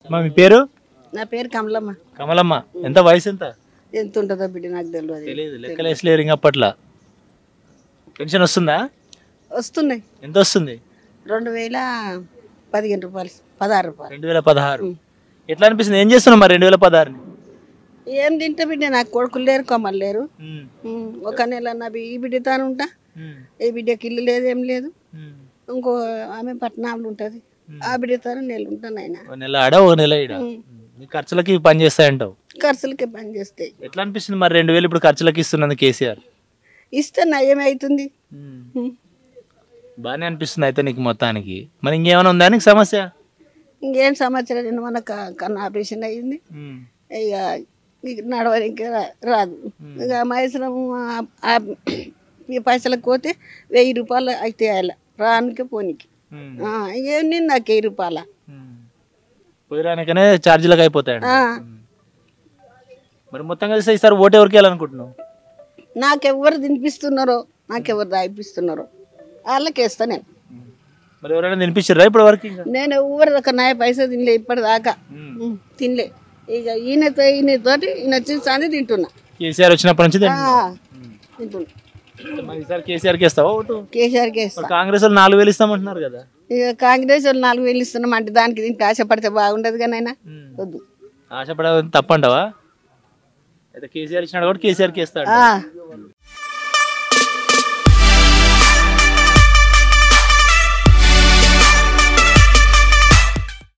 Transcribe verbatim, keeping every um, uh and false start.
మా మీ పేరు? నా పేరు కమలమ్మ. కమలమ్మ. ఎంత వయసు ఎంత? ఎంత ఉంటుందో బిడ్డ నాకు తెలియదు. తెలియదు, లెక్కలు వేసలేరు ఇంకా అప్పట్లో. పెన్షన్ వస్తుందా? వస్తున్నాయి. ఎంత వస్తుంది? రెండు వేల పదిహేను రూపాయలు, పదహారు రూపాయలు. రెండు వేల పదహారు. ఎట్లా అనిపిస్తుంది? ఏం చేస్తున్నావు మరి రెండు వేల పదహారుని? ఏం తింటే బిడ్డ, నాకు కొడుకులు లేరు, కొమ్మలు లేరు. ఒక నెల నా ఈ బిడ్డ తాను ఉంటా, ఏ బిడ్డకి ఇల్లు లేదు, ఏం లేదు. ఇంకో ఆమె పట్టణాలు ఉంటుంది, ఆ బిడ్డ తాను నెల ఉంటాను. ఆయన నెల ఆడ ఓ నెల ఈడ. నీ ఖర్చులకి పని చేస్తాయంటావు? ఖర్చులకి పని చేస్తాయి. ఎట్లా అనిపిస్తుంది మరి రెండు వేలు ఇప్పుడు ఖర్చులకి ఇస్తున్నది కేసీఆర్? ఇస్తే నయమవుతుంది. బాగానే అనిపిస్తుంది అయితే నీకు మొత్తానికి. మరి ఇంకేమైనా ఉందా నీకు సమస్య? ఇంకేం సంవత్సరం నిన్న మన కన్నా ఆపరేషన్ అయ్యింది. ఇక నీకు నడవడానికి రాదు. ఇక మహేశ్వరం ఈ పైసలకు పోతే వెయ్యి రూపాయలు అయితే అలా రానికి పోనీకి. ఏం నాకు వెయ్యి రూపాయల పోయిరానికనే ఛార్జీలకు అయిపోతాయి. మరి మొత్తం కలిసి ఈసారి ఓటు ఎవరికి వెళ్ళాలనుకుంటున్నావు? నాకెవరు తినిపిస్తున్నారో, నాకెవరు దాయిపిస్తున్నారో వాళ్ళకి వేస్తా నేను. మరి ఎవరైనా తినిపించారా ఇప్పటి వరకు? నేను ఎవరు ఒక నాయ పైసా తినలే ఇప్పటిదాకా, తినలే. ఇక ఈయనతో ఈయనతోటి ఈయన వచ్చి తింటున్నా. కేసీఆర్ వచ్చినప్పటి నుంచి తింటున్నా. కేసీఆర్కి వేస్తావా ఓటు? కేసీఆర్కి వేస్తా. కాంగ్రెస్ వాళ్ళు నాలుగు వేలు ఇస్తామంటున్నారు కదా. ఇక కాంగ్రెస్ వాళ్ళు నాలుగు వేలు ఇస్తున్నాం అంటే దానికి దీనికి ఆశపడితే బాగుండదు కానీ అయినా వద్దు. ఆశపడ తప్పంటావా? అయితే కేసీఆర్ ఇచ్చినాడు కూడా కేసీఆర్కి వేస్తాడు.